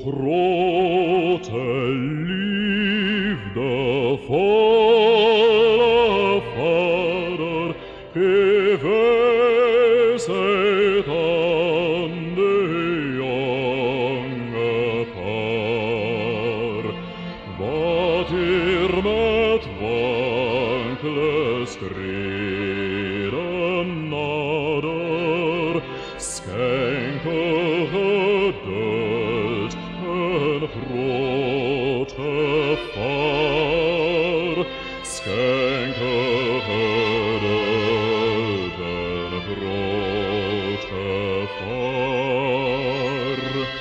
grote liefde volle Vader, geweset aan de jonge paar. Wat met wankele schreden nader, schenke geduld en grote vaar. Schenke geduld en grote vaar.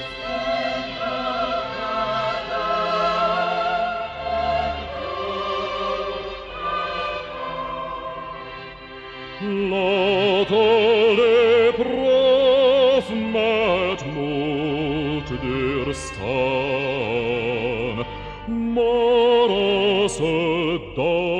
Laat alle proef met moed doorstaan, maar als het